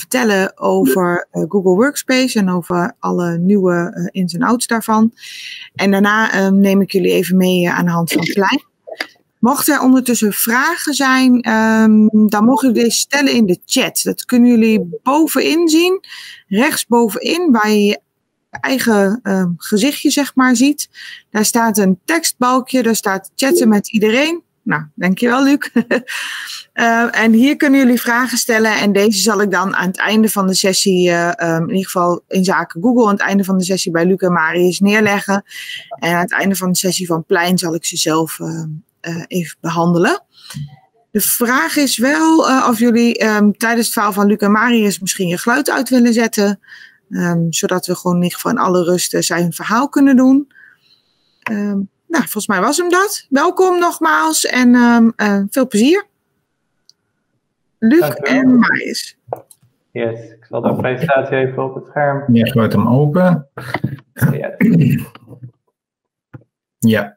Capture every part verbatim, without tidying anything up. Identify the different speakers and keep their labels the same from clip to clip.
Speaker 1: vertellen over uh, Google Workspace en over alle nieuwe uh, ins en outs daarvan. En daarna uh, neem ik jullie even mee uh, aan de hand van Plein. Mocht er ondertussen vragen zijn, um, dan mogen jullie deze stellen in de chat. Dat kunnen jullie bovenin zien, rechtsbovenin, waar je je eigen uh, gezichtje zeg maar ziet. Daar staat een tekstbalkje, daar staat chatten met iedereen. Nou, dankjewel Luc. uh, en hier kunnen jullie vragen stellen en deze zal ik dan aan het einde van de sessie, uh, um, in ieder geval in zaken Google, aan het einde van de sessie bij Luc en Marius neerleggen. En aan het einde van de sessie van Plein zal ik ze zelf uh, uh, even behandelen. De vraag is wel uh, of jullie um, tijdens het verhaal van Luc en Marius misschien je geluid uit willen zetten. Um, zodat we gewoon in ieder geval in alle rust uh, zijn verhaal kunnen doen. Um, nou, volgens mij was hem dat. Welkom nogmaals en um, uh, veel plezier. Luc en Marius.
Speaker 2: Yes, ik zal de presentatie even op het scherm.
Speaker 3: Je gooit hem open.
Speaker 2: Ja.
Speaker 3: Ja.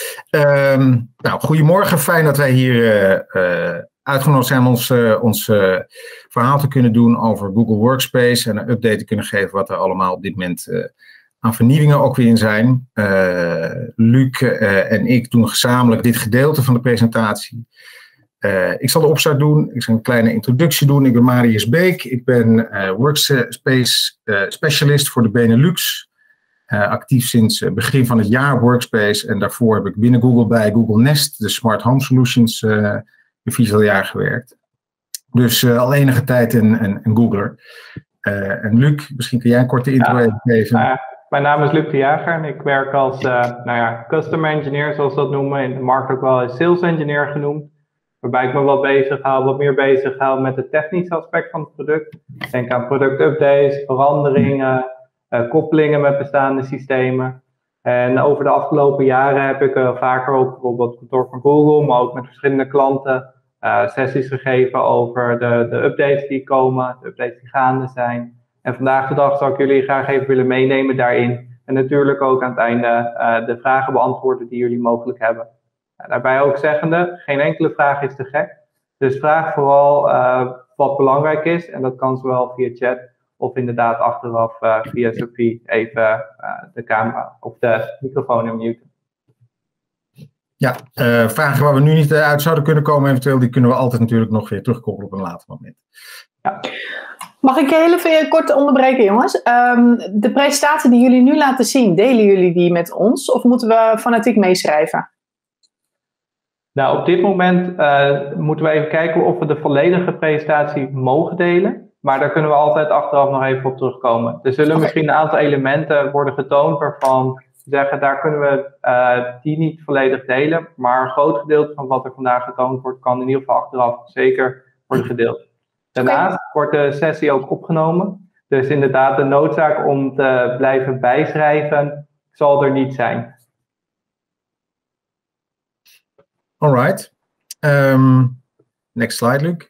Speaker 3: Um, nou, goedemorgen. Fijn dat wij hier uh, uh, uitgenodigd zijn om ons, uh, ons uh, verhaal te kunnen doen over Google Workspace en een update te kunnen geven wat er allemaal op dit moment uh, aan vernieuwingen ook weer in zijn. Uh, Luc uh, en ik doen gezamenlijk dit gedeelte van de presentatie. Uh, ik zal de opstart doen. Ik zal een kleine introductie doen. Ik ben Marius Beek. Ik ben uh, Workspace uh, Specialist voor de Benelux. Uh, actief sinds het uh, begin van het jaar Workspace. En daarvoor heb ik binnen Google bij Google Nest, de Smart Home Solutions, uh, een visueel jaar gewerkt. Dus uh, al enige tijd een, een, een Googler. Uh, en Luc, misschien kun jij een korte intro
Speaker 2: ja,
Speaker 3: even geven.
Speaker 2: Uh, mijn naam is Luc de Jager en ik werk als uh, nou ja, Custom Engineer, zoals we dat noemen. In de markt ook wel eens Sales Engineer genoemd. Waarbij ik me wat bezig hou, wat meer bezig hou met het technische aspect van het product. Denk aan productupdates, veranderingen, uh, koppelingen met bestaande systemen. En over de afgelopen jaren heb ik uh, vaker op bijvoorbeeld het kantoor van Google, maar ook met verschillende klanten, uh, sessies gegeven over de, de updates die komen, de updates die gaande zijn. En vandaag de dag zou ik jullie graag even willen meenemen daarin. En natuurlijk ook aan het einde uh, de vragen beantwoorden die jullie mogelijk hebben. Daarbij ook zeggende, geen enkele vraag is te gek. Dus vraag vooral uh, wat belangrijk is. En dat kan zowel via chat of inderdaad achteraf uh, via Sophie even uh, de camera of de microfoon unmuten.
Speaker 3: Ja, uh, vragen waar we nu niet uit zouden kunnen komen eventueel, die kunnen we altijd natuurlijk nog weer terugkoppelen op een later moment.
Speaker 4: Ja. Mag ik heel even kort onderbreken, jongens? Um, de presentatie die jullie nu laten zien, delen jullie die met ons? Of moeten we fanatiek meeschrijven?
Speaker 2: Nou, op dit moment uh, moeten we even kijken of we de volledige presentatie mogen delen. Maar daar kunnen we altijd achteraf nog even op terugkomen. Er zullen okay. misschien een aantal elementen worden getoond waarvan we zeggen, daar kunnen we uh, die niet volledig delen. Maar een groot gedeelte van wat er vandaag getoond wordt, kan in ieder geval achteraf zeker worden gedeeld. Daarnaast okay. wordt de sessie ook opgenomen. Dus inderdaad, de noodzaak om te blijven bijschrijven zal er niet zijn.
Speaker 3: Alright. Um, next slide, Luc.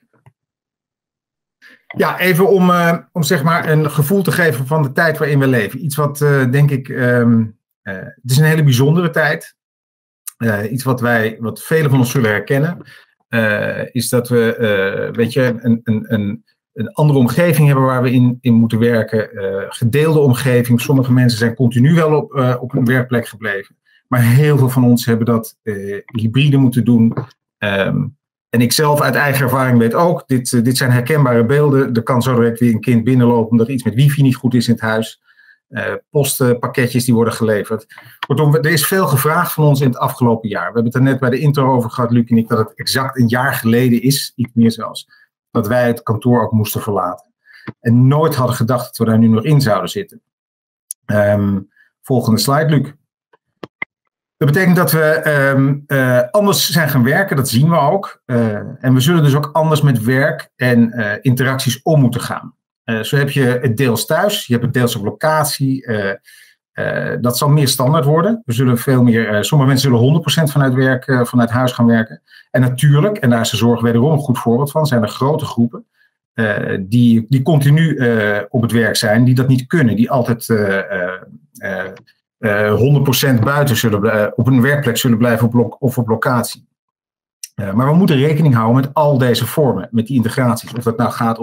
Speaker 3: Ja, even om, uh, om zeg maar een gevoel te geven van de tijd waarin we leven. Iets wat, uh, denk ik, um, uh, het is een hele bijzondere tijd. Uh, iets wat wij, wat velen van ons zullen herkennen, uh, is dat we, uh, weet je, een, een, een, een andere omgeving hebben waar we in, in moeten werken. Uh, gedeelde omgeving. Sommige mensen zijn continu wel op, uh, op hun werkplek gebleven. Maar heel veel van ons hebben dat uh, hybride moeten doen. Um, en ik zelf uit eigen ervaring weet ook, dit, uh, dit zijn herkenbare beelden. Er kan zo direct weer een kind binnenlopen omdat er iets met wifi niet goed is in het huis. Uh, postpakketjes die worden geleverd. Kortom, er is veel gevraagd van ons in het afgelopen jaar. We hebben het er net bij de intro over gehad, Luc en ik, dat het exact een jaar geleden is, iets meer zelfs, dat wij het kantoor ook moesten verlaten. En nooit hadden gedacht dat we daar nu nog in zouden zitten. Um, volgende slide, Luc. Dat betekent dat we um, uh, anders zijn gaan werken, dat zien we ook. Uh, en we zullen dus ook anders met werk en uh, interacties om moeten gaan. Uh, zo heb je het deels thuis, je hebt het deels op locatie. Uh, uh, dat zal meer standaard worden. We zullen veel meer, uh, sommige mensen zullen honderd procent vanuit, werk, uh, vanuit huis gaan werken. En natuurlijk, en daar is de zorg wederom een goed voorbeeld van, zijn er grote groepen uh, die, die continu uh, op het werk zijn, die dat niet kunnen, die altijd uh, uh, uh, Uh, honderd procent buiten zullen uh, op een werkplek zullen blijven op lo- of op locatie. Uh, maar we moeten rekening houden met al deze vormen, met die integraties. Of dat nou gaat om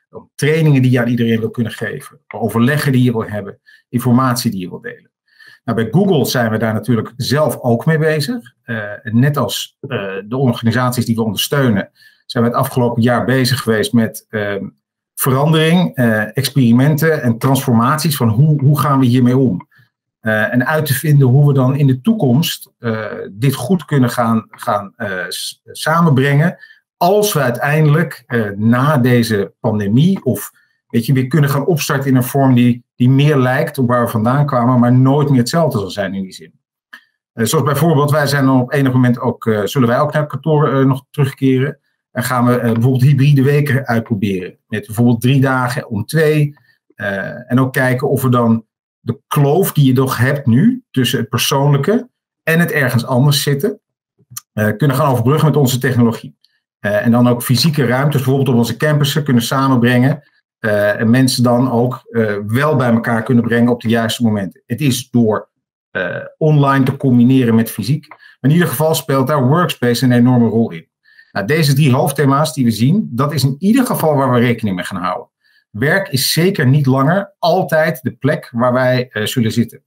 Speaker 3: om trainingen die je aan iedereen wil kunnen geven, overleggen die je wil hebben, informatie die je wil delen. Nou, bij Google zijn we daar natuurlijk zelf ook mee bezig. Uh, net als uh, de organisaties die we ondersteunen, zijn we het afgelopen jaar bezig geweest met uh, verandering, uh, experimenten en transformaties van hoe, hoe gaan we hiermee om. Uh, en uit te vinden hoe we dan in de toekomst uh, dit goed kunnen gaan, gaan uh, s- samenbrengen. Als we uiteindelijk uh, na deze pandemie of weet je, weer kunnen gaan opstarten in een vorm die, die meer lijkt op waar we vandaan kwamen, maar nooit meer hetzelfde zal zijn in die zin. Uh, zoals bijvoorbeeld, wij zijn dan op enig moment ook, uh, zullen wij ook naar het kantoor uh, nog terugkeren. En gaan we uh, bijvoorbeeld hybride weken uitproberen. Met bijvoorbeeld drie dagen om twee. Uh, en ook kijken of we dan de kloof die je toch hebt nu tussen het persoonlijke en het ergens anders zitten, uh, kunnen gaan overbruggen met onze technologie. Uh, en dan ook fysieke ruimtes, bijvoorbeeld op onze campussen, kunnen samenbrengen. Uh, en mensen dan ook uh, wel bij elkaar kunnen brengen op de juiste momenten. Het is door uh, online te combineren met fysiek. Maar in ieder geval speelt daar Workspace een enorme rol in. Nou, deze drie hoofdthema's die we zien, dat is in ieder geval waar we rekening mee gaan houden. Werk is zeker niet langer altijd de plek waar wij uh, zullen zitten.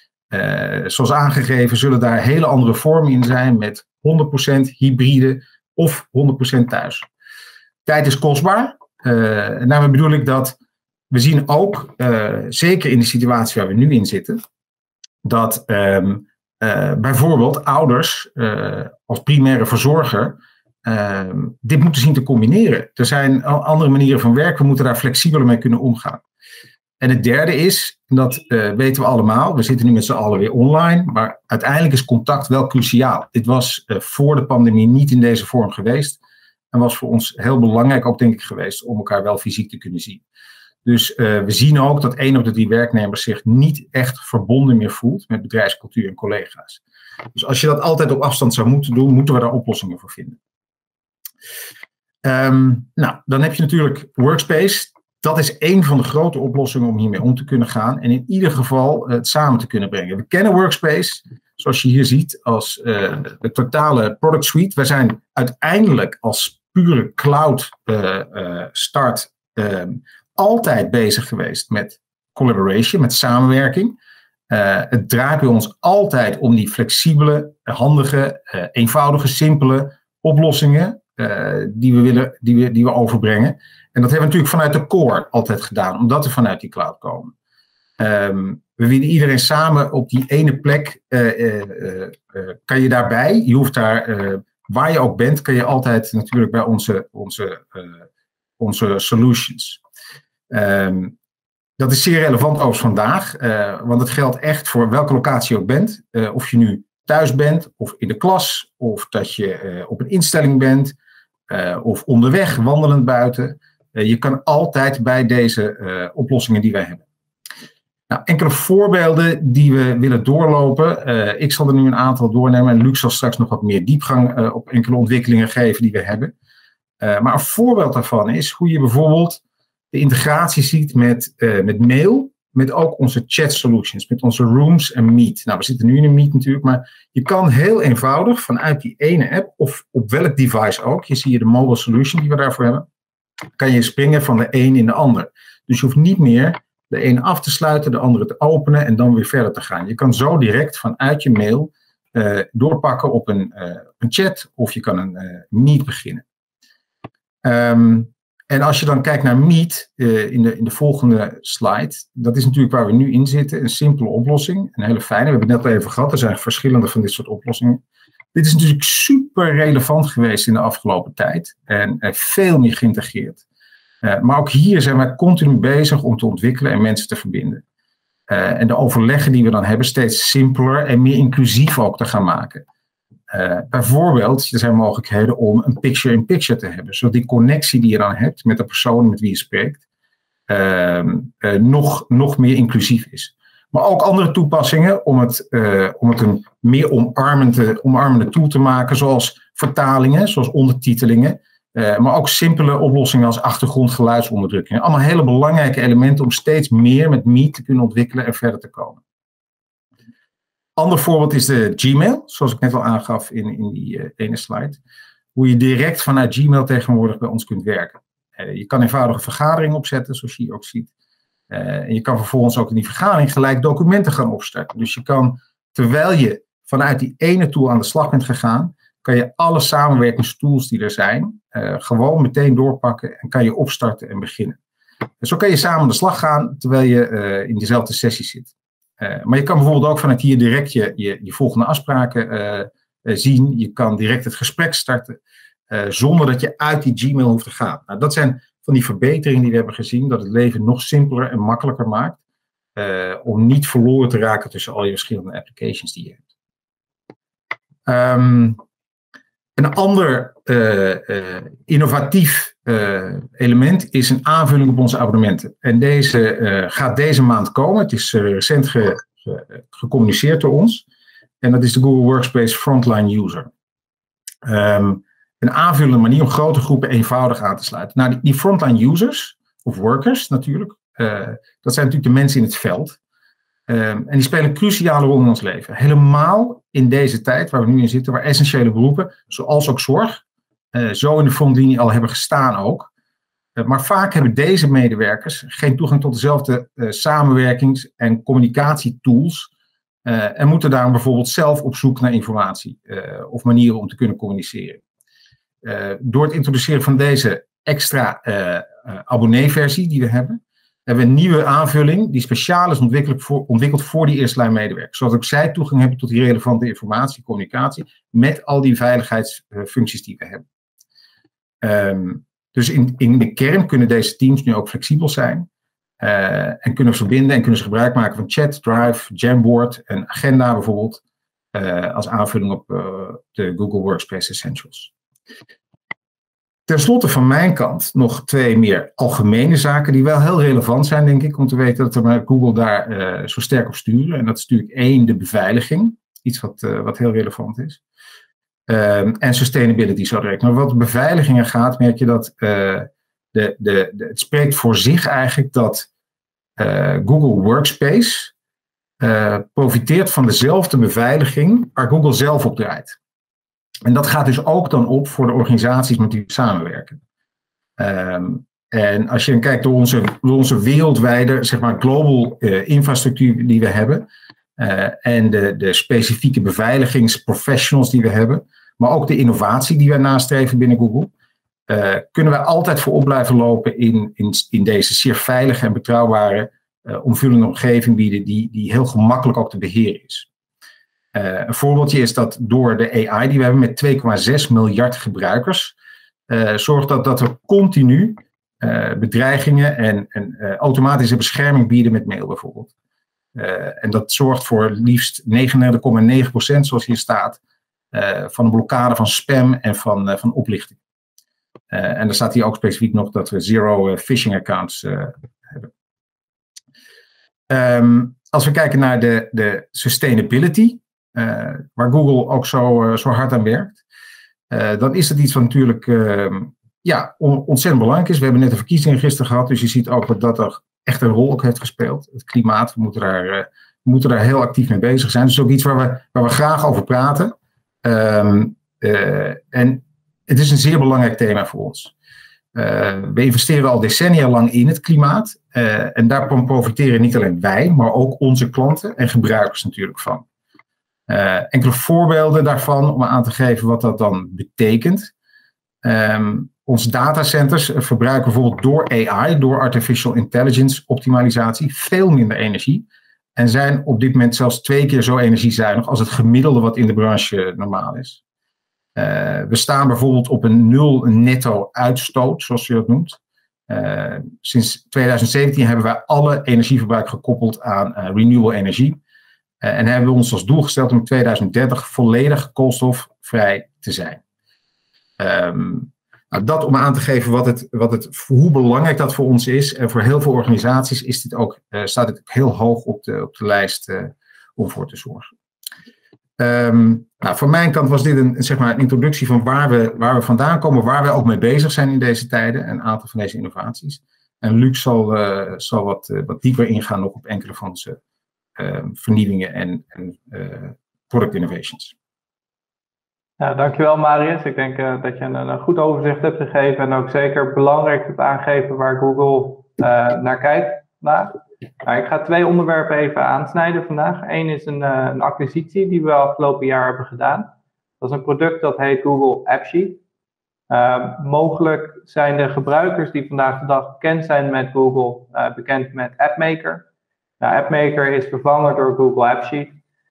Speaker 3: Uh, zoals aangegeven zullen daar hele andere vormen in zijn met honderd procent hybride of honderd procent thuis. Tijd is kostbaar. Uh, daarmee bedoel ik dat we zien ook, uh, zeker in de situatie waar we nu in zitten, dat um, uh, bijvoorbeeld ouders uh, als primaire verzorger uh, dit moeten zien te combineren. Er zijn andere manieren van werken, we moeten daar flexibeler mee kunnen omgaan. En het derde is, dat uh, weten we allemaal, we zitten nu met z'n allen weer online, maar uiteindelijk is contact wel cruciaal. Dit was uh, voor de pandemie niet in deze vorm geweest. En was voor ons heel belangrijk ook denk ik geweest om elkaar wel fysiek te kunnen zien. Dus uh, we zien ook dat één op de drie werknemers zich niet echt verbonden meer voelt met bedrijfscultuur en collega's. Dus als je dat altijd op afstand zou moeten doen, moeten we daar oplossingen voor vinden. Um, nou, dan heb je natuurlijk Workspace. Dat is één van de grote oplossingen om hiermee om te kunnen gaan. En in ieder geval het samen te kunnen brengen. We kennen Workspace, zoals je hier ziet, als uh, de totale product suite. We zijn uiteindelijk als pure cloud uh, uh, start uh, altijd bezig geweest met collaboration, met samenwerking. Uh, het draait bij ons altijd om die flexibele, handige, uh, eenvoudige, simpele oplossingen uh, die, we willen, die, we, die we overbrengen. En dat hebben we natuurlijk vanuit de core altijd gedaan, omdat we vanuit die cloud komen. Um, we willen iedereen samen op die ene plek, uh, uh, uh, uh, kan je daarbij, je hoeft daar, uh, waar je ook bent, kan je altijd natuurlijk bij onze, onze, uh, onze solutions. Um, dat is zeer relevant overigens vandaag, uh, want het geldt echt voor welke locatie je ook bent. Uh, of je nu thuis bent, of in de klas, of dat je uh, op een instelling bent, uh, of onderweg, wandelend buiten. Uh, je kan altijd bij deze uh, oplossingen die wij hebben. Nou, enkele voorbeelden die we willen doorlopen. Uh, ik zal er nu een aantal doornemen en Luc zal straks nog wat meer diepgang uh, op enkele ontwikkelingen geven die we hebben. Uh, maar een voorbeeld daarvan is hoe je bijvoorbeeld de integratie ziet met, uh, met mail, met ook onze chat solutions, met onze Rooms en Meet. Nou, we zitten nu in een Meet natuurlijk, maar je kan heel eenvoudig vanuit die ene app of op welk device ook, je ziet hier de mobile solution die we daarvoor hebben, kan je springen van de een in de ander. Dus je hoeft niet meer de ene af te sluiten, de andere te openen en dan weer verder te gaan. Je kan zo direct vanuit je mail uh, doorpakken op een, uh, een chat of je kan een uh, Meet beginnen. Um, en als je dan kijkt naar Meet uh, in, de, in de volgende slide, dat is natuurlijk waar we nu in zitten, een simpele oplossing, een hele fijne. We hebben het net al even gehad, er zijn verschillende van dit soort oplossingen. Dit is natuurlijk super relevant geweest in de afgelopen tijd en uh, veel meer geïntegreerd. Uh, maar ook hier zijn wij continu bezig om te ontwikkelen en mensen te verbinden. Uh, en de overleggen die we dan hebben steeds simpeler en meer inclusief ook te gaan maken. Uh, bijvoorbeeld, er zijn mogelijkheden om een picture-in-picture te hebben. Zodat die connectie die je dan hebt met de persoon met wie je spreekt, uh, uh, nog, nog meer inclusief is. Maar ook andere toepassingen om het, uh, om het een meer omarmende, omarmende tool te maken. Zoals vertalingen, zoals ondertitelingen. Uh, maar ook simpele oplossingen als achtergrondgeluidsonderdrukking. Allemaal hele belangrijke elementen om steeds meer met Meet te kunnen ontwikkelen en verder te komen. Ander voorbeeld is de Gmail, zoals ik net al aangaf in, in die uh, ene slide. Hoe je direct vanuit Gmail tegenwoordig bij ons kunt werken. Uh, je kan eenvoudige vergaderingen opzetten, zoals je hier ook ziet. Uh, en je kan vervolgens ook in die vergadering gelijk documenten gaan opstarten. Dus je kan, terwijl je vanuit die ene tool aan de slag bent gegaan, kan je alle samenwerkingstools die er zijn, uh, gewoon meteen doorpakken en kan je opstarten en beginnen. Dus zo kan je samen aan de slag gaan, terwijl je uh, in dezelfde sessie zit. Uh, maar je kan bijvoorbeeld ook vanuit hier direct je, je, je volgende afspraken uh, uh, zien. Je kan direct het gesprek starten, uh, zonder dat je uit die Gmail hoeft te gaan. Nou, dat zijn van die verbeteringen die we hebben gezien, dat het leven nog simpeler en makkelijker maakt, uh, om niet verloren te raken tussen al je verschillende applications die je hebt. Um, een ander uh, uh, innovatief uh, element is een aanvulling op onze abonnementen. En deze uh, gaat deze maand komen. Het is uh, recent ge, ge, gecommuniceerd door ons. En dat is de Google Workspace Frontline User. Um, een aanvullende manier om grote groepen eenvoudig aan te sluiten. Nou, die, die frontline users, of workers natuurlijk, uh, dat zijn natuurlijk de mensen in het veld. Um, en die spelen een cruciale rol in ons leven. Helemaal in deze tijd waar we nu in zitten, waar essentiële beroepen, zoals ook zorg, uh, zo in de frontlinie al hebben gestaan ook. Uh, maar vaak hebben deze medewerkers geen toegang tot dezelfde uh, samenwerkings- en communicatietools. Uh, en moeten daarom bijvoorbeeld zelf op zoek naar informatie uh, of manieren om te kunnen communiceren. Uh, door het introduceren van deze extra uh, uh, abonneeversie die we hebben, hebben we een nieuwe aanvulling die speciaal is ontwikkeld voor, ontwikkeld voor die eerste lijn medewerkers. Zodat ook zij toegang hebben tot die relevante informatie, communicatie, met al die veiligheidsfuncties die we hebben. Um, dus in, in de kern kunnen deze teams nu ook flexibel zijn. Uh, en kunnen verbinden en kunnen ze gebruik maken van chat, Drive, Jamboard en Agenda bijvoorbeeld. Uh, als aanvulling op uh, de Google Workspace Essentials. Ten slotte van mijn kant nog twee meer algemene zaken die wel heel relevant zijn, denk ik, om te weten dat we Google daar uh, zo sterk op sturen. En dat is natuurlijk één, de beveiliging. Iets wat, uh, wat heel relevant is. Um, en sustainability zo direct. Maar wat beveiligingen gaat, merk je dat uh, de, de, de, het spreekt voor zich eigenlijk dat uh, Google Workspace uh, profiteert van dezelfde beveiliging waar Google zelf op draait. En dat gaat dus ook dan op voor de organisaties met wie we samenwerken. Um, en als je dan kijkt door onze, door onze wereldwijde, zeg maar, global uh, infrastructuur die we hebben, uh, en de, de specifieke beveiligingsprofessionals die we hebben, maar ook de innovatie die wij nastreven binnen Google, uh, kunnen wij altijd voorop blijven lopen in, in, in deze zeer veilige en betrouwbare uh, omvullende omgeving bieden, die, die heel gemakkelijk ook te beheren is. Uh, een voorbeeldje is dat door de A I die we hebben met twee komma zes miljard gebruikers, uh, zorgt dat, dat we continu uh, bedreigingen en, en uh, automatische bescherming bieden met mail bijvoorbeeld. Uh, en dat zorgt voor liefst negenennegentig komma negen procent, zoals hier staat, uh, van een blokkade van spam en van, uh, van oplichting. Uh, en er staat hier ook specifiek nog dat we zero uh, phishing accounts uh, hebben. Um, als we kijken naar de, de sustainability, Uh, waar Google ook zo, uh, zo hard aan werkt, uh, dan is het iets wat natuurlijk uh, ja, on, ontzettend belangrijk is. We hebben net een verkiezingen gisteren gehad, dus je ziet ook dat er echt een rol ook heeft gespeeld. Het klimaat, we moeten daar, uh, we moeten daar heel actief mee bezig zijn. Dus ook iets waar we, waar we graag over praten. Um, uh, en het is een zeer belangrijk thema voor ons. Uh, we investeren al decennia lang in het klimaat. Uh, en daarvan profiteren niet alleen wij, maar ook onze klanten en gebruikers natuurlijk van. Uh, enkele voorbeelden daarvan om aan te geven wat dat dan betekent. Um, onze datacenters verbruiken bijvoorbeeld door A I, door artificial intelligence optimalisatie, veel minder energie. En zijn op dit moment zelfs twee keer zo energiezuinig als het gemiddelde wat in de branche normaal is. Uh, we staan bijvoorbeeld op een nul netto uitstoot, zoals je dat noemt. Uh, sinds twintig zeventien hebben wij alle energieverbruik gekoppeld aan uh, renewable energie. Uh, en hebben we ons als doel gesteld om in twintig dertig volledig koolstofvrij te zijn. Um, nou, dat om aan te geven wat het, wat het, hoe belangrijk dat voor ons is. En voor heel veel organisaties is dit ook, uh, staat dit ook heel hoog op de, op de lijst uh, om voor te zorgen. Um, nou, van mijn kant was dit een, zeg maar, een introductie van waar we, waar we vandaan komen, waar we ook mee bezig zijn in deze tijden. Een aantal van deze innovaties. En Luc zal, uh, zal wat, uh, wat dieper ingaan nog op enkele van onze Uh, vernieuwingen en, en uh, product innovations.
Speaker 2: Ja, dankjewel Marius. Ik denk uh, dat je een, een goed overzicht hebt gegeven en ook zeker belangrijk hebt aangegeven waar Google uh, naar kijkt vandaag. Nou, ik ga twee onderwerpen even aansnijden vandaag. Eén is een, uh, een acquisitie die we afgelopen jaar hebben gedaan. Dat is een product dat heet Google AppSheet. Uh, mogelijk zijn de gebruikers die vandaag de dag bekend zijn met Google uh, bekend met AppMaker. Nou, AppMaker is vervangen door Google AppSheet.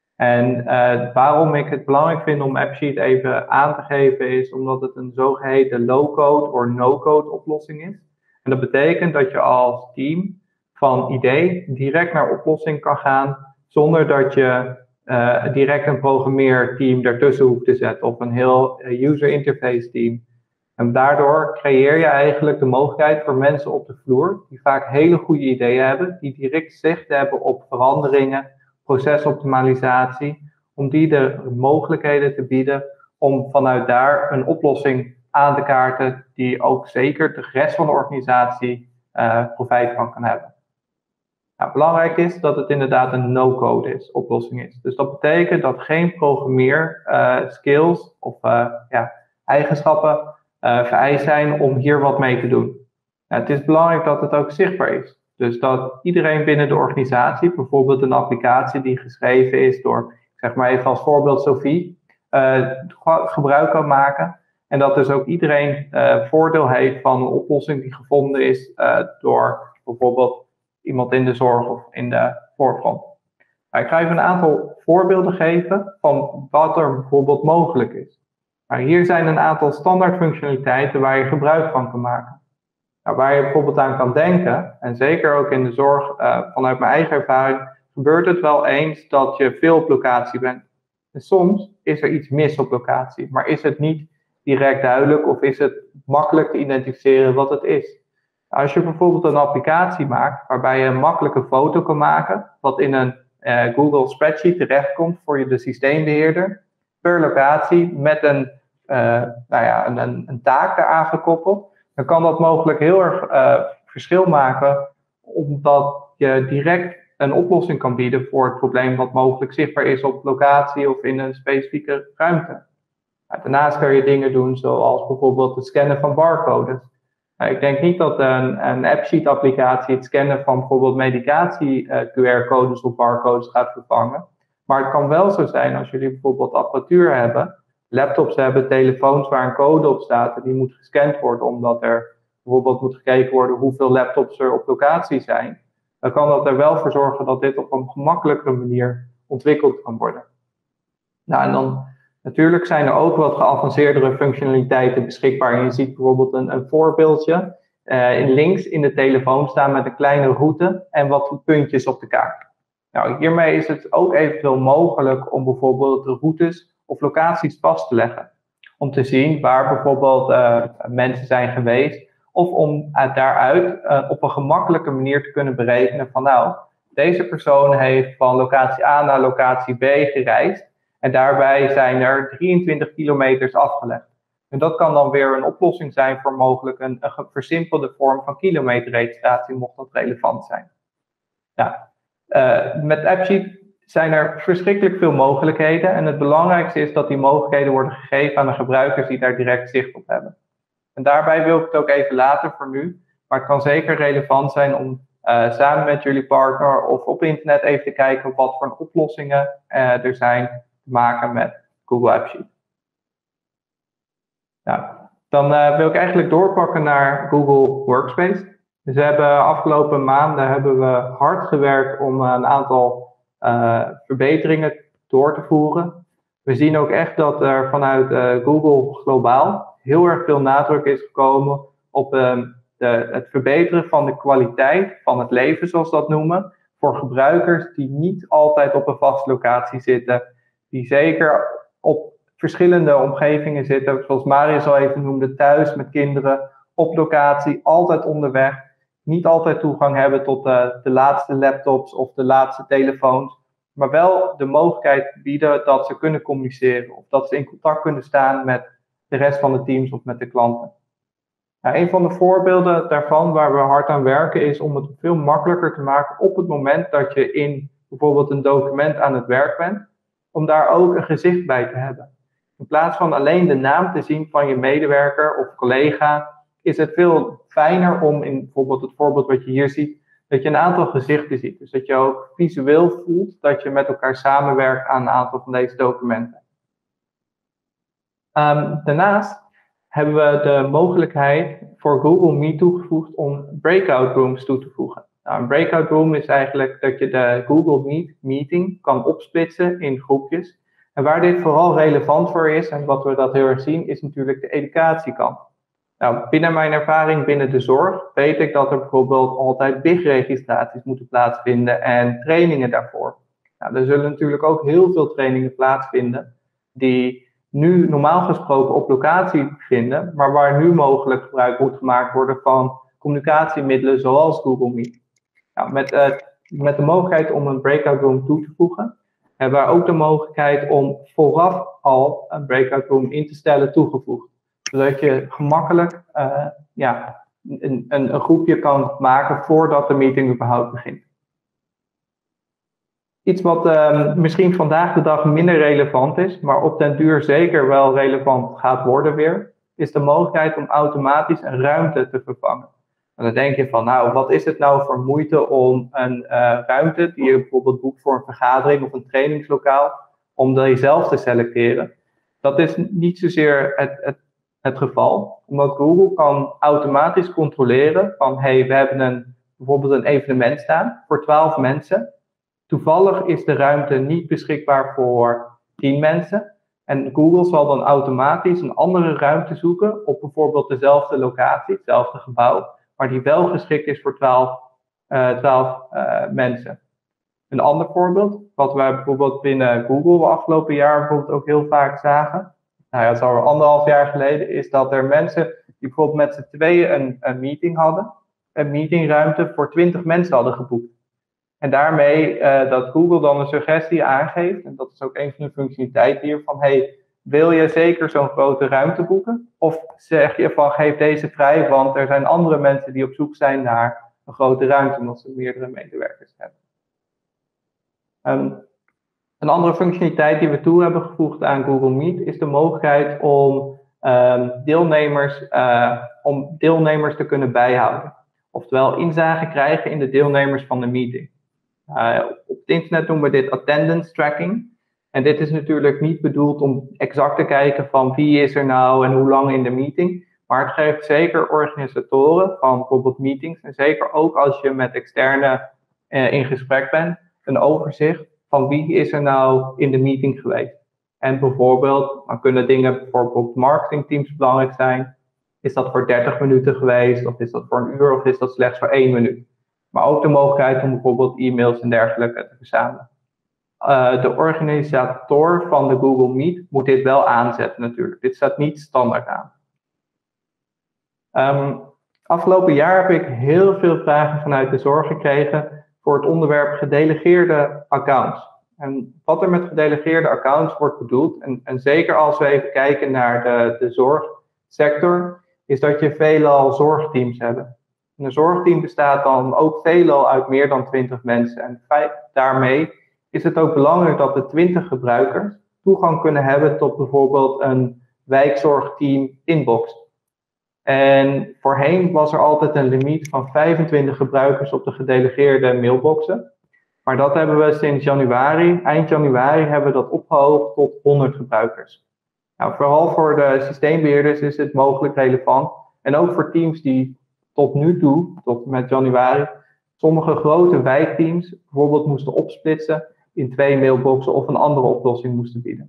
Speaker 2: En uh, waarom ik het belangrijk vind om AppSheet even aan te geven is omdat het een zogeheten low-code of no-code oplossing is. En dat betekent dat je als team van idee direct naar oplossing kan gaan zonder dat je uh, direct een programmeerteam daartussen hoeft te zetten of een heel uh, user interface team. En daardoor creëer je eigenlijk de mogelijkheid voor mensen op de vloer die vaak hele goede ideeën hebben, die direct zicht hebben op veranderingen, procesoptimalisatie, om die de mogelijkheden te bieden om vanuit daar een oplossing aan te kaarten die ook zeker de rest van de organisatie uh, profijt van kan hebben. Nou, belangrijk is dat het inderdaad een no-code is, oplossing is. Dus dat betekent dat geen programmeer uh, skills of uh, ja, eigenschappen Uh, vereist zijn om hier wat mee te doen. Nou, het is belangrijk dat het ook zichtbaar is. Dus dat iedereen binnen de organisatie, bijvoorbeeld een applicatie die geschreven is door, ik zeg maar even als voorbeeld Sophie, uh, gebruik kan maken. En dat dus ook iedereen uh, voordeel heeft van een oplossing die gevonden is uh, door bijvoorbeeld iemand in de zorg of in de voorfront. Nou, ik ga even een aantal voorbeelden geven van wat er bijvoorbeeld mogelijk is. Nou, hier zijn een aantal standaard functionaliteiten waar je gebruik van kan maken. Nou, waar je bijvoorbeeld aan kan denken, en zeker ook in de zorg, uh, vanuit mijn eigen ervaring, gebeurt het wel eens dat je veel op locatie bent. En soms is er iets mis op locatie, maar is het niet direct duidelijk of is het makkelijk te identificeren wat het is. Als je bijvoorbeeld een applicatie maakt waarbij je een makkelijke foto kan maken, wat in een uh, Google spreadsheet terechtkomt voor je de systeembeheerder, per locatie met een, uh, nou ja, een, een, een taak eraan gekoppeld, dan kan dat mogelijk heel erg uh, verschil maken, omdat je direct een oplossing kan bieden voor het probleem wat mogelijk zichtbaar is op locatie of in een specifieke ruimte. Nou, daarnaast kan je dingen doen zoals bijvoorbeeld het scannen van barcodes. Nou, ik denk niet dat een, een AppSheet applicatie het scannen van bijvoorbeeld medicatie uh, Q R-codes of barcodes gaat vervangen. Maar het kan wel zo zijn als jullie bijvoorbeeld apparatuur hebben, laptops hebben, telefoons waar een code op staat en die moet gescand worden omdat er bijvoorbeeld moet gekeken worden hoeveel laptops er op locatie zijn. Dan kan dat er wel voor zorgen dat dit op een gemakkelijkere manier ontwikkeld kan worden. Nou, en dan natuurlijk zijn er ook wat geavanceerdere functionaliteiten beschikbaar. En je ziet bijvoorbeeld een, een voorbeeldje uh, in links in de telefoon staan met een kleine route en wat puntjes op de kaart. Nou, hiermee is het ook eventueel mogelijk om bijvoorbeeld de routes of locaties vast te leggen. Om te zien waar bijvoorbeeld uh, mensen zijn geweest. Of om uh, daaruit uh, op een gemakkelijke manier te kunnen berekenen van nou, deze persoon heeft van locatie A naar locatie B gereisd. En daarbij zijn er drieëntwintig kilometers afgelegd. En dat kan dan weer een oplossing zijn voor mogelijk een, een versimpelde vorm van kilometerregistratie, mocht dat relevant zijn. Nou, uh, met AppSheet zijn er verschrikkelijk veel mogelijkheden. En het belangrijkste is dat die mogelijkheden worden gegeven aan de gebruikers die daar direct zicht op hebben. En daarbij wil ik het ook even laten voor nu. Maar het kan zeker relevant zijn om uh, samen met jullie partner of op internet even te kijken wat voor oplossingen uh, er zijn te maken met Google AppSheet. Nou, dan uh, wil ik eigenlijk doorpakken naar Google Workspace. Dus we hebben afgelopen maanden hebben we hard gewerkt om uh, een aantal uh, verbeteringen door te voeren. We zien ook echt dat er vanuit uh, Google globaal heel erg veel nadruk is gekomen op uh, de, het verbeteren van de kwaliteit van het leven, zoals we dat noemen, voor gebruikers die niet altijd op een vaste locatie zitten, die zeker op verschillende omgevingen zitten, zoals Marius al even noemde, thuis met kinderen, op locatie, altijd onderweg, niet altijd toegang hebben tot de, de laatste laptops of de laatste telefoons, maar wel de mogelijkheid bieden dat ze kunnen communiceren of dat ze in contact kunnen staan met de rest van de teams of met de klanten. Nou, een van de voorbeelden daarvan waar we hard aan werken is om het veel makkelijker te maken op het moment dat je in bijvoorbeeld een document aan het werk bent, om daar ook een gezicht bij te hebben. In plaats van alleen de naam te zien van je medewerker of collega, is het veel fijner om in bijvoorbeeld het voorbeeld wat je hier ziet, dat je een aantal gezichten ziet. Dus dat je ook visueel voelt dat je met elkaar samenwerkt aan een aantal van deze documenten. Um, daarnaast hebben we de mogelijkheid voor Google Meet toegevoegd om breakout rooms toe te voegen. Nou, een breakout room is eigenlijk dat je de Google Meet meeting kan opsplitsen in groepjes. En waar dit vooral relevant voor is, en wat we dat heel erg zien, is natuurlijk de educatiekant. Nou, binnen mijn ervaring binnen de zorg weet ik dat er bijvoorbeeld altijd B I G-registraties moeten plaatsvinden en trainingen daarvoor. Nou, er zullen natuurlijk ook heel veel trainingen plaatsvinden die nu normaal gesproken op locatie vinden, maar waar nu mogelijk gebruik moet gemaakt worden van communicatiemiddelen zoals Google Meet. Nou, met, uh, met de mogelijkheid om een breakout room toe te voegen, hebben we ook de mogelijkheid om vooraf al een breakout room in te stellen toegevoegd. Zodat je gemakkelijk uh, ja, een, een, een groepje kan maken voordat de meeting überhaupt begint. Iets wat uh, misschien vandaag de dag minder relevant is, maar op den duur zeker wel relevant gaat worden weer, is de mogelijkheid om automatisch een ruimte te vervangen. En dan denk je van, nou, wat is het nou voor moeite om een uh, ruimte die je bijvoorbeeld boekt voor een vergadering of een trainingslokaal, om die zelf te selecteren. Dat is niet zozeer het, het, het geval, omdat Google kan automatisch controleren van, hey, we hebben een, bijvoorbeeld een evenement staan voor twaalf mensen. Toevallig is de ruimte niet beschikbaar voor tien mensen. En Google zal dan automatisch een andere ruimte zoeken op bijvoorbeeld dezelfde locatie, hetzelfde gebouw, maar die wel geschikt is voor twaalf, uh, twaalf uh, mensen. Een ander voorbeeld, wat wij bijvoorbeeld binnen Google afgelopen jaar bijvoorbeeld ook heel vaak zagen, nou ja, dat is al anderhalf jaar geleden, is dat er mensen die bijvoorbeeld met z'n tweeën een, een meeting hadden, een meetingruimte voor twintig mensen hadden geboekt. En daarmee uh, dat Google dan een suggestie aangeeft, en dat is ook een van de functionaliteiten hier, van hey, wil je zeker zo'n grote ruimte boeken? Of zeg je van geef deze vrij, want er zijn andere mensen die op zoek zijn naar een grote ruimte, omdat ze meerdere medewerkers hebben. Um, een andere functionaliteit die we toe hebben gevoegd aan Google Meet is de mogelijkheid om, um, deelnemers, uh, om deelnemers te kunnen bijhouden. Oftewel inzage krijgen in de deelnemers van de meeting. Uh, op het internet noemen we dit attendance tracking. En dit is natuurlijk niet bedoeld om exact te kijken van wie is er nou en hoe lang in de meeting. Maar het geeft zeker organisatoren van bijvoorbeeld meetings, en zeker ook als je met externe uh, in gesprek bent, een overzicht van wie is er nou in de meeting geweest. En bijvoorbeeld, dan kunnen dingen bijvoorbeeld marketingteams belangrijk zijn. Is dat voor dertig minuten geweest, of is dat voor een uur, of is dat slechts voor één minuut? Maar ook de mogelijkheid om bijvoorbeeld e-mails en dergelijke te verzamelen. Uh, de organisator van de Google Meet moet dit wel aanzetten natuurlijk. Dit staat niet standaard aan. Um, afgelopen jaar heb ik heel veel vragen vanuit de zorg gekregen voor het onderwerp gedelegeerde accounts. En wat er met gedelegeerde accounts wordt bedoeld, en, en zeker als we even kijken naar de, de zorgsector, is dat je veelal zorgteams hebt. En een zorgteam bestaat dan ook veelal uit meer dan twintig mensen. En daarmee is het ook belangrijk dat de twintig gebruikers toegang kunnen hebben tot bijvoorbeeld een wijkzorgteam inbox. En voorheen was er altijd een limiet van vijfentwintig gebruikers op de gedelegeerde mailboxen. Maar dat hebben we sinds januari, eind januari, hebben we dat opgehoogd tot honderd gebruikers. Nou, vooral voor de systeembeheerders is het mogelijk relevant. En ook voor teams die tot nu toe, tot met januari, sommige grote wijkteams bijvoorbeeld moesten opsplitsen in twee mailboxen of een andere oplossing moesten bieden.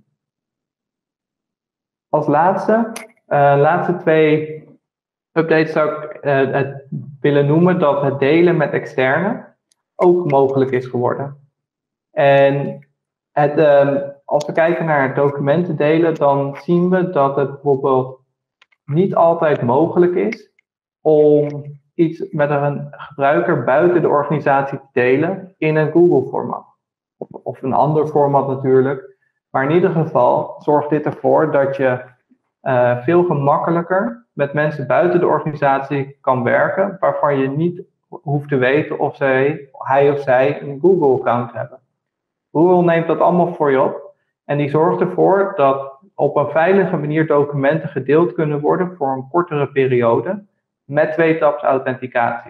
Speaker 2: Als laatste, uh, laatste twee updates zou ik uh, het willen noemen dat het delen met externen ook mogelijk is geworden. En het, uh, als we kijken naar documenten delen, dan zien we dat het bijvoorbeeld niet altijd mogelijk is om iets met een gebruiker buiten de organisatie te delen in een Google-format. Of, of een ander format natuurlijk. Maar in ieder geval zorgt dit ervoor dat je uh, veel gemakkelijker met mensen buiten de organisatie kan werken, waarvan je niet hoeft te weten of zij, hij of zij een Google-account hebben. Google neemt dat allemaal voor je op en die zorgt ervoor dat op een veilige manier documenten gedeeld kunnen worden voor een kortere periode met tweetaps authenticatie.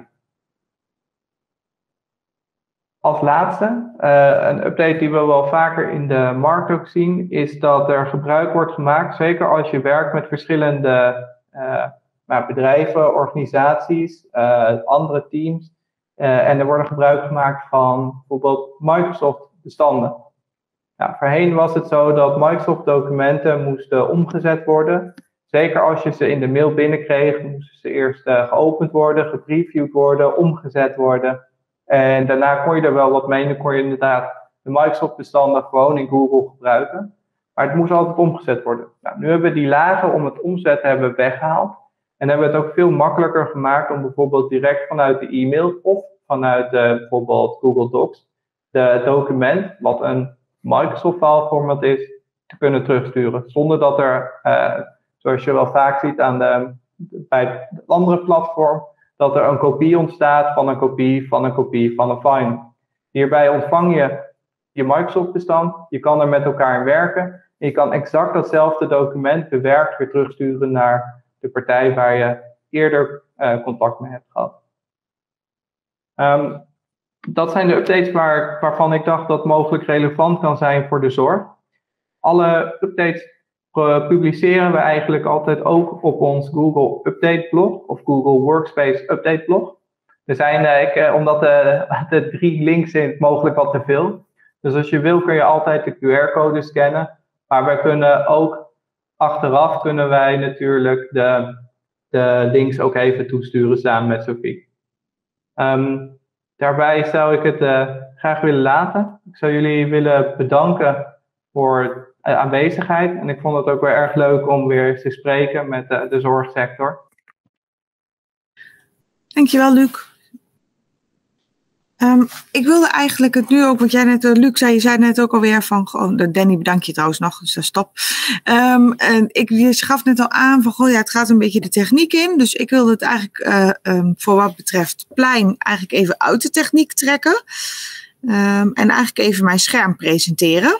Speaker 2: Als laatste, uh, een update die we wel vaker in de markt ook zien, is dat er gebruik wordt gemaakt, zeker als je werkt met verschillende uh, nou, bedrijven, organisaties, uh, andere teams, uh, en er worden gebruik gemaakt van bijvoorbeeld Microsoft bestanden. Nou, voorheen was het zo dat Microsoft documenten moesten omgezet worden. Zeker als je ze in de mail binnenkreeg, moesten ze eerst uh, geopend worden, gepreviewd worden, omgezet worden. En daarna kon je er wel wat mee, dan kon je inderdaad de Microsoft bestanden gewoon in Google gebruiken. Maar het moest altijd omgezet worden. Nou, nu hebben we die lagen om het omzetten hebben we weggehaald. En hebben we het ook veel makkelijker gemaakt om bijvoorbeeld direct vanuit de e-mail of vanuit uh, bijvoorbeeld Google Docs de document, wat een Microsoft file format is, te kunnen terugsturen. Zonder dat er, uh, zoals je wel vaak ziet aan de, bij het andere platform, dat er een kopie ontstaat van een kopie van een kopie van een file. Hierbij ontvang je je Microsoft bestand, je kan er met elkaar in werken en je kan exact datzelfde document bewerkt weer terugsturen naar de partij waar je eerder uh, contact mee hebt gehad. Um, dat zijn de updates waar, waarvan ik dacht dat mogelijk relevant kan zijn voor de zorg. Alle updates uh, publiceren we eigenlijk altijd ook op ons Google Update blog of Google Workspace Update blog. Er zijn, uh, ik, uh, omdat de, de drie links zijn, mogelijk wat te veel. Dus als je wil kun je altijd de Q R-code scannen. Maar wij kunnen ook achteraf kunnen wij natuurlijk de, de links ook even toesturen samen met Sophie. Um, daarbij zou ik het uh, graag willen laten. Ik zou jullie willen bedanken voor uh, aanwezigheid. En ik vond het ook weer erg leuk om weer te spreken met uh, de zorgsector.
Speaker 1: Dankjewel, Luc. Um, ik wilde eigenlijk het nu ook, want jij net, uh, Luc zei, je zei net ook alweer van, oh, Danny bedank je trouwens nog, dus uh, stop. Um, en ik, je gaf net al aan van, goh ja, het gaat een beetje de techniek in, dus ik wilde het eigenlijk uh, um, voor wat betreft plein eigenlijk even uit de techniek trekken. Um, en eigenlijk even mijn scherm presenteren.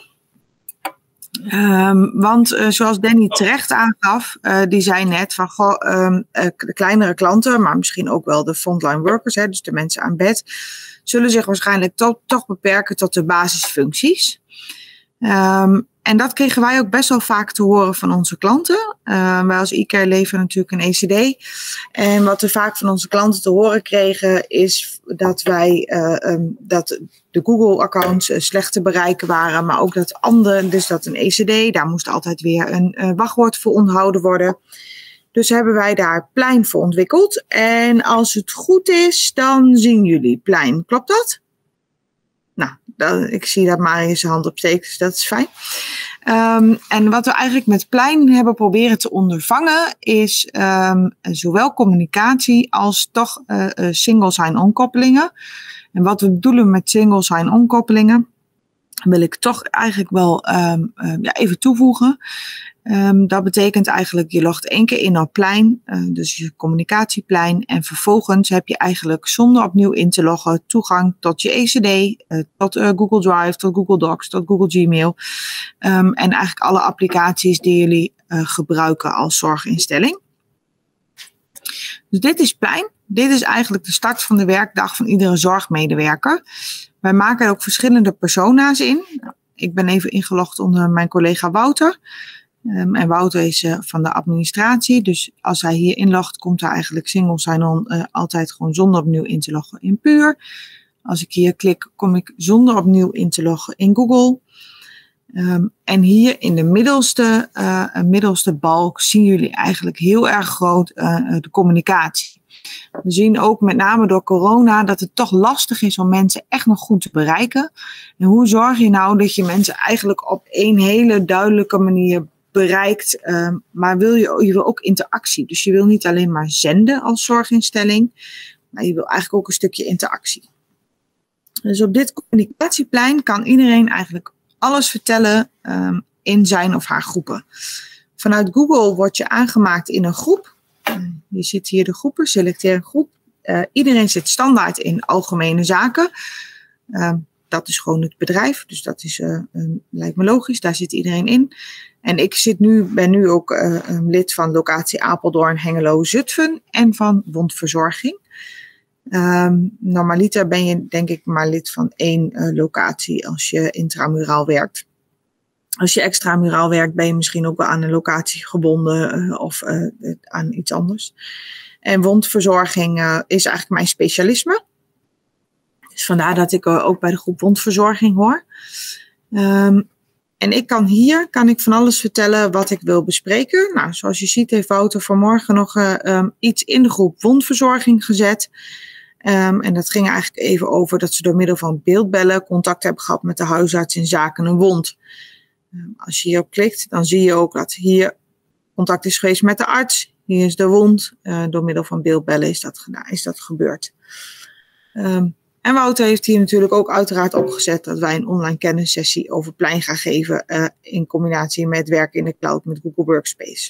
Speaker 1: Um, want uh, zoals Danny terecht aangaf, uh, die zei net van goh, um, uh, de kleinere klanten, maar misschien ook wel de frontline workers, hè, dus de mensen aan bed, zullen zich waarschijnlijk to- toch beperken tot de basisfuncties. Um, en dat kregen wij ook best wel vaak te horen van onze klanten. Uh, wij als e-care leveren natuurlijk een E C D. En wat we vaak van onze klanten te horen kregen is dat wij uh, um, dat de Google-accounts uh, slecht te bereiken waren, maar ook dat andere, dus dat een E C D, daar moest altijd weer een uh, wachtwoord voor onthouden worden. Dus hebben wij daar Plein voor ontwikkeld. En als het goed is, dan zien jullie Plein. Klopt dat? Nou, dan, ik zie dat Marius zijn hand opsteekt, dus dat is fijn. Um, en wat we eigenlijk met Plein hebben proberen te ondervangen is um, zowel communicatie als toch uh, uh, single sign-on koppelingen. En wat we bedoelen met single sign-on koppelingen wil ik toch eigenlijk wel um, uh, ja, even toevoegen. Um, dat betekent eigenlijk, je logt één keer in op Plein, uh, dus je communicatieplein. En vervolgens heb je eigenlijk zonder opnieuw in te loggen toegang tot je E C D, uh, tot uh, Google Drive, tot Google Docs, tot Google Gmail. Um, en eigenlijk alle applicaties die jullie uh, gebruiken als zorginstelling. Dus dit is Plein. Dit is eigenlijk de start van de werkdag van iedere zorgmedewerker. Wij maken er ook verschillende persona's in. Ik ben even ingelogd onder mijn collega Wouter. Um, en Wouter is uh, van de administratie. Dus als hij hier inlogt, komt hij eigenlijk single sign-on uh, altijd gewoon zonder opnieuw in te loggen in Puur. Als ik hier klik, kom ik zonder opnieuw in te loggen in Google. Um, en hier in de middelste, uh, middelste balk zien jullie eigenlijk heel erg groot uh, de communicatie. We zien ook met name door corona dat het toch lastig is om mensen echt nog goed te bereiken. En hoe zorg je nou dat je mensen eigenlijk op een hele duidelijke manier bereikt, uh, maar wil je, je wil ook interactie. Dus je wil niet alleen maar zenden als zorginstelling, maar je wil eigenlijk ook een stukje interactie. Dus op dit communicatieplein kan iedereen eigenlijk alles vertellen um, in zijn of haar groepen. Vanuit Google word je aangemaakt in een groep. Uh, je ziet hier de groepen, selecteer een groep. Uh, iedereen zit standaard in algemene zaken. Uh, dat is gewoon het bedrijf. Dus dat is, uh, um, lijkt me logisch. Daar zit iedereen in. En ik zit nu, ben nu ook uh, um, lid van locatie Apeldoorn, Hengelo, Zutphen en van wondverzorging. Um, normaliter ben je denk ik maar lid van één uh, locatie als je intramuraal werkt. Als je extramuraal werkt ben je misschien ook wel aan een locatie gebonden uh, of uh, aan iets anders. En wondverzorging uh, is eigenlijk mijn specialisme. Dus vandaar dat ik uh, ook bij de groep wondverzorging hoor. Um, en ik kan hier kan ik van alles vertellen wat ik wil bespreken. Nou, zoals je ziet heeft Wouter vanmorgen nog uh, um, iets in de groep wondverzorging gezet. Um, en dat ging eigenlijk even over dat ze door middel van beeldbellen contact hebben gehad met de huisarts in zaken een wond. Um, als je hierop klikt, dan zie je ook dat hier contact is geweest met de arts. Hier is de wond. Uh, door middel van beeldbellen is dat, is dat gebeurd. Um, en Wouter heeft hier natuurlijk ook uiteraard opgezet dat wij een online kennissessie over Plein gaan geven. Uh, in combinatie met werken in de cloud met Google Workspace.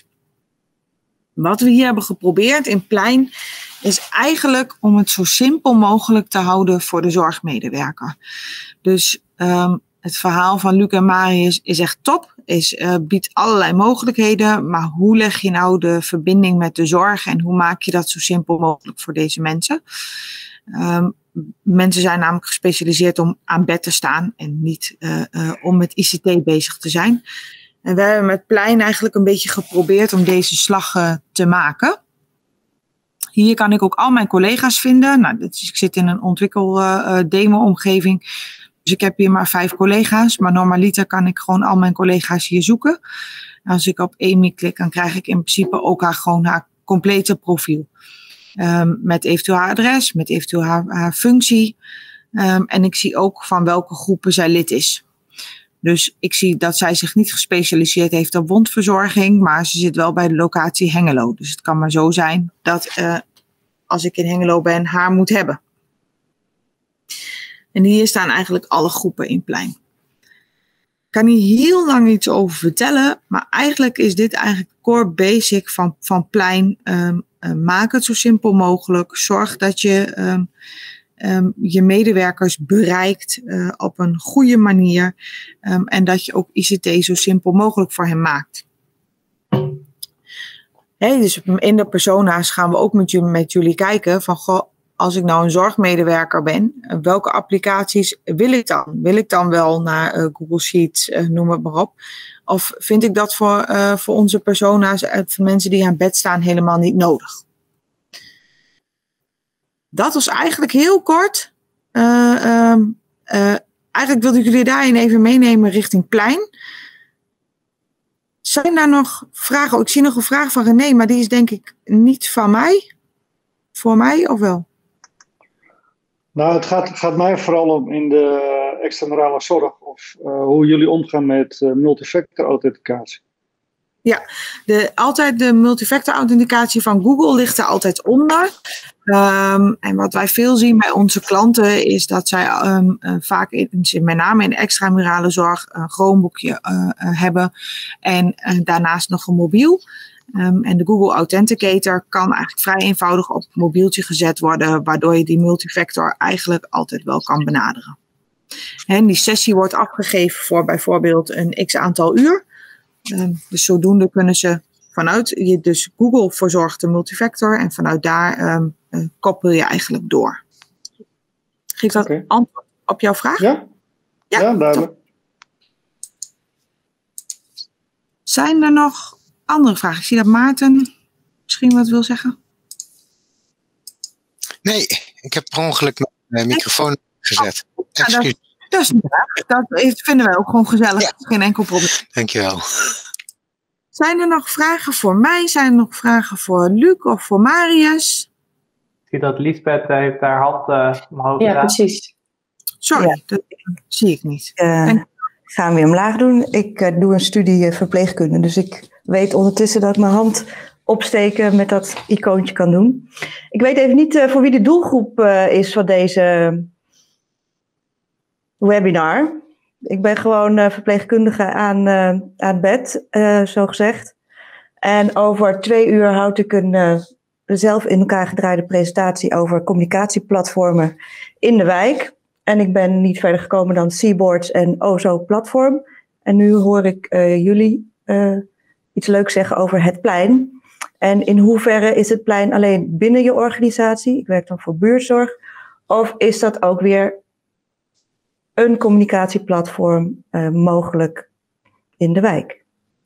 Speaker 1: Wat we hier hebben geprobeerd in Plein is eigenlijk om het zo simpel mogelijk te houden voor de zorgmedewerker. Dus um, het verhaal van Luc en Marius is echt top. Is, uh, biedt allerlei mogelijkheden. Maar hoe leg je nou de verbinding met de zorg en hoe maak je dat zo simpel mogelijk voor deze mensen? Um, mensen zijn namelijk gespecialiseerd om aan bed te staan en niet uh, uh, om met I C T bezig te zijn. En we hebben met Plein eigenlijk een beetje geprobeerd om deze slag uh, te maken. Hier kan ik ook al mijn collega's vinden. Nou, dit is, ik zit in een ontwikkel uh, demo-omgeving. Dus ik heb hier maar vijf collega's. Maar normaliter kan ik gewoon al mijn collega's hier zoeken. Als ik op Amy klik, dan krijg ik in principe ook haar, gewoon haar complete profiel. Um, met eventueel haar adres, met eventueel haar, haar functie. Um, en ik zie ook van welke groepen zij lid is. Dus ik zie dat zij zich niet gespecialiseerd heeft op wondverzorging, maar ze zit wel bij de locatie Hengelo. Dus het kan maar zo zijn dat uh, als ik in Hengelo ben, haar moet hebben. En hier staan eigenlijk alle groepen in Plein. Ik kan hier heel lang iets over vertellen, maar eigenlijk is dit eigenlijk core basic van, van Plein. Um, uh, maak het zo simpel mogelijk. Zorg dat je um, um, je medewerkers bereikt uh, op een goede manier. Um, en dat je ook I C T zo simpel mogelijk voor hen maakt. Hey, dus in de persona's gaan we ook met jullie, met jullie kijken van goh, als ik nou een zorgmedewerker ben, welke applicaties wil ik dan? Wil ik dan wel naar uh, Google Sheets, uh, noem het maar op? Of vind ik dat voor, uh, voor onze persona's, uh, voor mensen die aan bed staan, helemaal niet nodig? Dat was eigenlijk heel kort. Uh, uh, uh, eigenlijk wilde ik jullie daarin even meenemen richting Plein. Zijn daar nog vragen? Oh, ik zie nog een vraag van René, maar die is denk ik niet van mij. Voor mij of wel?
Speaker 5: Nou, het gaat, gaat mij vooral om in de extramurale zorg of uh, hoe jullie omgaan met uh, multifactor authenticatie.
Speaker 1: Ja, de, altijd de multifactor authenticatie van Google ligt er altijd onder. Um, en wat wij veel zien bij onze klanten is dat zij um, uh, vaak in, met name in de extramurale zorg een Chromebookje uh, uh, hebben en uh, daarnaast nog een mobiel. Um, en de Google Authenticator kan eigenlijk vrij eenvoudig op het mobieltje gezet worden, waardoor je die multifactor eigenlijk altijd wel kan benaderen. En die sessie wordt afgegeven voor bijvoorbeeld een x aantal uur. Um, dus zodoende kunnen ze vanuit, je dus Google verzorgt de multifactor en vanuit daar um, uh, koppel je eigenlijk door. Geeft dat okay. antwoord op jouw vraag?
Speaker 5: Ja, ja, ja duidelijk.
Speaker 1: Zijn er nog andere vragen? Ik zie dat Maarten misschien wat wil zeggen.
Speaker 6: Nee, ik heb per ongeluk mijn microfoon gezet.
Speaker 1: Oh, ja, dat, dat is niet erg. Dat is, vinden wij ook gewoon gezellig. Ja. Geen enkel probleem.
Speaker 6: Dankjewel.
Speaker 1: Zijn er nog vragen voor mij? Zijn er nog vragen voor Luc of voor Marius?
Speaker 2: Ik zie dat Liesbeth uh, heeft haar hand uh, omhoog
Speaker 4: gedaan.
Speaker 2: Ja,
Speaker 4: precies.
Speaker 1: Sorry,
Speaker 7: ja.
Speaker 1: dat zie ik niet.
Speaker 7: Uh, ik ga hem weer omlaag doen. Ik uh, doe een studie uh, verpleegkunde, dus ik weet ondertussen dat ik mijn hand opsteken met dat icoontje kan doen. Ik weet even niet uh, voor wie de doelgroep uh, is van deze webinar. Ik ben gewoon uh, verpleegkundige aan, uh, aan bed, uh, zo gezegd. En over twee uur houd ik een uh, zelf in elkaar gedraaide presentatie over communicatieplatformen in de wijk. En ik ben niet verder gekomen dan Seaboards en Ozo Platform. En nu hoor ik uh, jullie uh, iets leuks zeggen over het plein. En in hoeverre is het plein alleen binnen je organisatie? Ik werk dan voor buurtzorg. Of is dat ook weer een communicatieplatform uh, mogelijk in de wijk?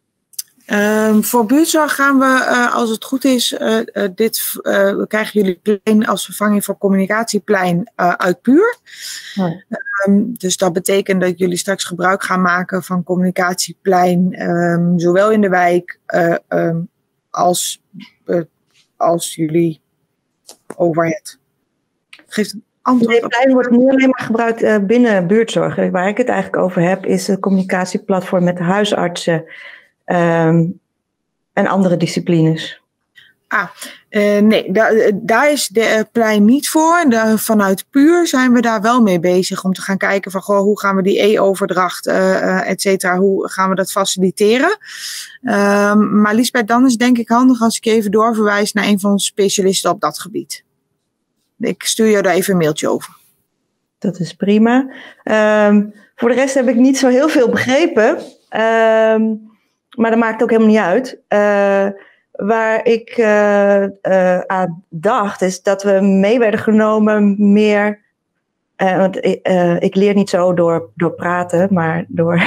Speaker 1: Um, voor buurtzorg gaan we, uh, als het goed is, uh, uh, dit, uh, we krijgen jullie plein als vervanging voor communicatieplein uh, uit Puur. Oh. Um, dus dat betekent dat jullie straks gebruik gaan maken van communicatieplein, um, zowel in de wijk uh, um, als, uh, als jullie overhead. Geeft een antwoord.
Speaker 7: Het plein wordt niet alleen maar gebruikt uh, binnen buurtzorg. Waar ik het eigenlijk over heb, is een communicatieplatform met de huisartsen. Um, en andere disciplines.
Speaker 1: Ah, uh, nee, da, daar is de uh, plein niet voor. De, vanuit Puur zijn we daar wel mee bezig om te gaan kijken van goh, hoe gaan we die e-overdracht, uh, uh, et cetera, hoe gaan we dat faciliteren. Um, maar Liesbeth, dan is het denk ik handig als ik even doorverwijs naar een van onze specialisten op dat gebied. Ik stuur je daar even een mailtje over.
Speaker 7: Dat is prima. Um, voor de rest heb ik niet zo heel veel begrepen. Um, Maar dat maakt ook helemaal niet uit. Uh, waar ik uh, uh, aan dacht, is dat we mee werden genomen meer... Uh, want uh, ik leer niet zo door, door praten, maar door,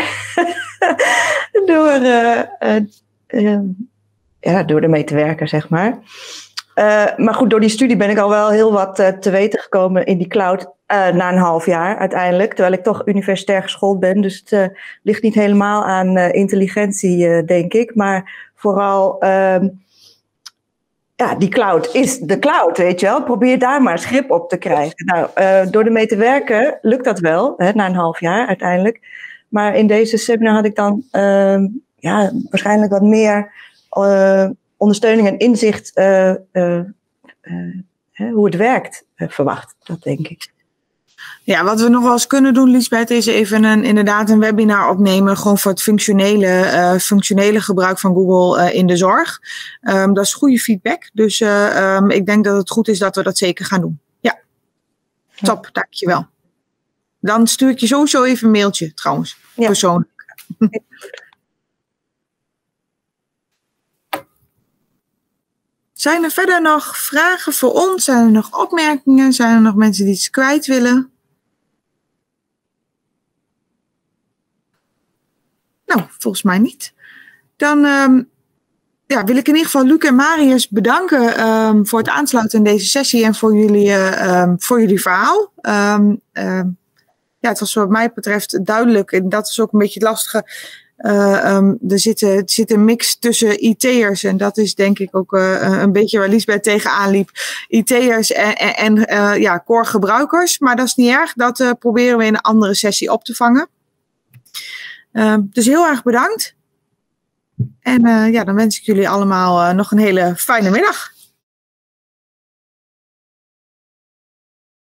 Speaker 7: door, uh, uh, uh, ja, door ermee te werken, zeg maar. Uh, maar goed, door die studie ben ik al wel heel wat uh, te weten gekomen in die cloud. Uh, na een half jaar uiteindelijk, terwijl ik toch universitair geschoold ben. Dus het uh, ligt niet helemaal aan uh, intelligentie, uh, denk ik. Maar vooral, uh, ja, die cloud is de cloud, weet je wel. Probeer daar maar schip op te krijgen. Nou, uh, door ermee te werken lukt dat wel, hè, na een half jaar uiteindelijk. Maar in deze seminar had ik dan uh, ja, waarschijnlijk wat meer uh, ondersteuning en inzicht uh, uh, uh, uh, hoe het werkt uh, verwacht. Dat denk ik.
Speaker 1: Ja, wat we nog wel eens kunnen doen, Liesbeth, is even een, inderdaad een webinar opnemen. Gewoon voor het functionele, uh, functionele gebruik van Google uh, in de zorg. Um, dat is goede feedback. Dus uh, um, ik denk dat het goed is dat we dat zeker gaan doen. Ja, top, dankjewel. Dan stuur ik je sowieso even een mailtje trouwens, ja. Persoonlijk. Zijn er verder nog vragen voor ons? Zijn er nog opmerkingen? Zijn er nog mensen die iets kwijt willen? Nou, volgens mij niet. Dan um, ja, wil ik in ieder geval Luc en Marius bedanken um, voor het aansluiten in deze sessie en voor jullie, uh, um, voor jullie verhaal. Um, um, ja, het was wat mij betreft duidelijk en dat is ook een beetje het lastige. Uh, um, er, zit, er zit een mix tussen I T'ers en dat is denk ik ook uh, een beetje waar Liesbeth tegenaan liep. I T'ers en, en, en uh, ja, core gebruikers, maar dat is niet erg. Dat uh, proberen we in een andere sessie op te vangen. Uh, dus heel erg bedankt. En uh, ja, dan wens ik jullie allemaal uh, nog een hele fijne middag.